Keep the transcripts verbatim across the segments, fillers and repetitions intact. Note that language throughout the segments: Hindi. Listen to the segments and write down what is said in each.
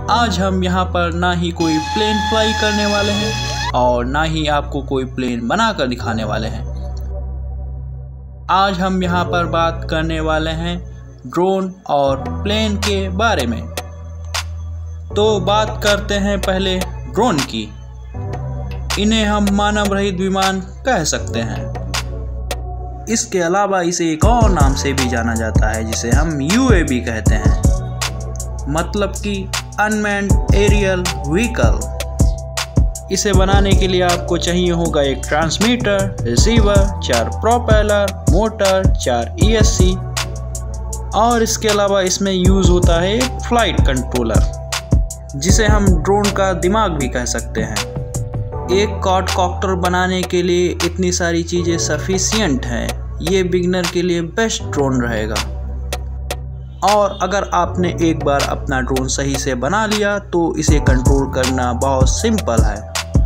आज हम यहाँ पर ना ही कोई प्लेन फ्लाई करने वाले हैं और ना ही आपको कोई प्लेन बनाकर दिखाने वाले हैं। आज हम यहाँ पर बात करने वाले हैं ड्रोन और प्लेन के बारे में। तो बात करते हैं पहले ड्रोन की। इन्हें हम मानव रहित विमान कह सकते हैं। इसके अलावा इसे एक और नाम से भी जाना जाता है जिसे हम यू ए वी कहते हैं, मतलब कि अनमैन्ड एरियल व्हीकल। इसे बनाने के लिए आपको चाहिए होगा एक ट्रांसमीटर, रिसीवर, चार प्रोपेलर, मोटर, चार ई एस सी और इसके अलावा इसमें यूज़ होता है एक फ्लाइट कंट्रोलर जिसे हम ड्रोन का दिमाग भी कह सकते हैं। एक क्वाडकॉप्टर बनाने के लिए इतनी सारी चीज़ें सफिशिएंट हैं। ये बिगनर के लिए बेस्ट ड्रोन रहेगा। और अगर आपने एक बार अपना ड्रोन सही से बना लिया तो इसे कंट्रोल करना बहुत सिंपल है।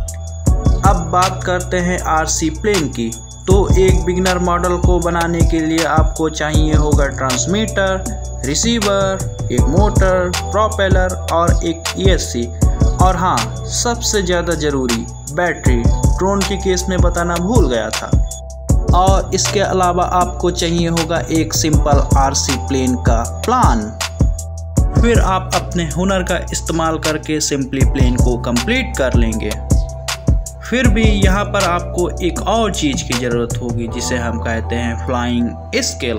अब बात करते हैं आर सी प्लेन की। तो एक बिगनर मॉडल को बनाने के लिए आपको चाहिए होगा ट्रांसमीटर, रिसीवर, एक मोटर, प्रोपेलर और एक ई एस सी और हाँ, सबसे ज़्यादा ज़रूरी बैटरी। ड्रोन के केस में बताना भूल गया था। और इसके अलावा आपको चाहिए होगा एक सिंपल आर सी प्लेन का प्लान। फिर आप अपने हुनर का इस्तेमाल करके सिंपली प्लेन को कंप्लीट कर लेंगे। फिर भी यहाँ पर आपको एक और चीज़ की ज़रूरत होगी जिसे हम कहते हैं फ्लाइंग स्किल।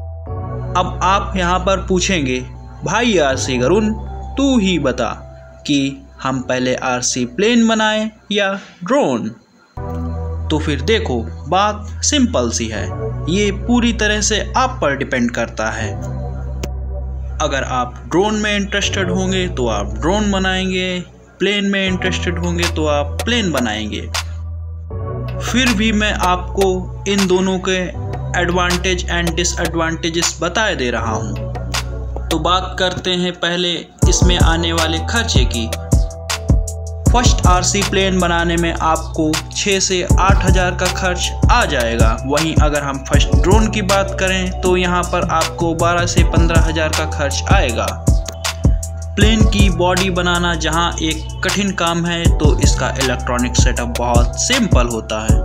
अब आप यहाँ पर पूछेंगे, भाई आर सी गरुन, तू ही बता कि हम पहले आर सी प्लेन बनाएं या ड्रोन। तो फिर देखो, बात सिंपल सी है। ये पूरी तरह से आप पर डिपेंड करता है। अगर आप ड्रोन में इंटरेस्टेड होंगे तो आप ड्रोन बनाएंगे, प्लेन में इंटरेस्टेड होंगे तो आप प्लेन बनाएंगे। फिर भी मैं आपको इन दोनों के एडवांटेज एंड डिसएडवांटेजेस बताए दे रहा हूँ। तो बात करते हैं पहले इसमें आने वाले खर्चे की। फर्स्ट आर सी प्लेन बनाने में आपको छः से आठ हज़ार का खर्च आ जाएगा। वहीं अगर हम फर्स्ट ड्रोन की बात करें तो यहाँ पर आपको बारह से पंद्रह हज़ार का खर्च आएगा। प्लेन की बॉडी बनाना जहाँ एक कठिन काम है तो इसका इलेक्ट्रॉनिक सेटअप बहुत सिंपल होता है।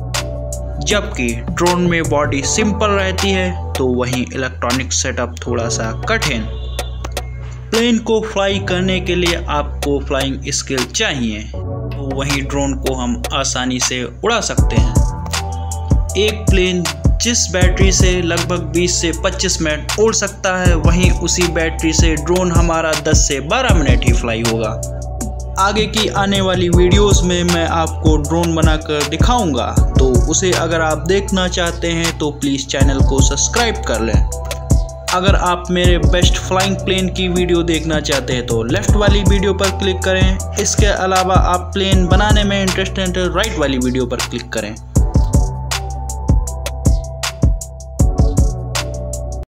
जबकि ड्रोन में बॉडी सिंपल रहती है तो वहीं इलेक्ट्रॉनिक सेटअप थोड़ा सा कठिन। प्लेन को फ्लाई करने के लिए आपको फ्लाइंग स्किल चाहिए, तो वहीं ड्रोन को हम आसानी से उड़ा सकते हैं। एक प्लेन जिस बैटरी से लगभग बीस से पच्चीस मिनट उड़ सकता है, वहीं उसी बैटरी से ड्रोन हमारा दस से बारह मिनट ही फ्लाई होगा। आगे की आने वाली वीडियोस में मैं आपको ड्रोन बनाकर दिखाऊंगा, तो उसे अगर आप देखना चाहते हैं तो प्लीज़ चैनल को सब्सक्राइब कर लें। अगर आप मेरे बेस्ट फ्लाइंग प्लेन की वीडियो देखना चाहते हैं तो लेफ़्ट वाली वीडियो पर क्लिक करें। इसके अलावा आप प्लेन बनाने में इंटरेस्टेड हैं तो राइट वाली वीडियो पर क्लिक करें।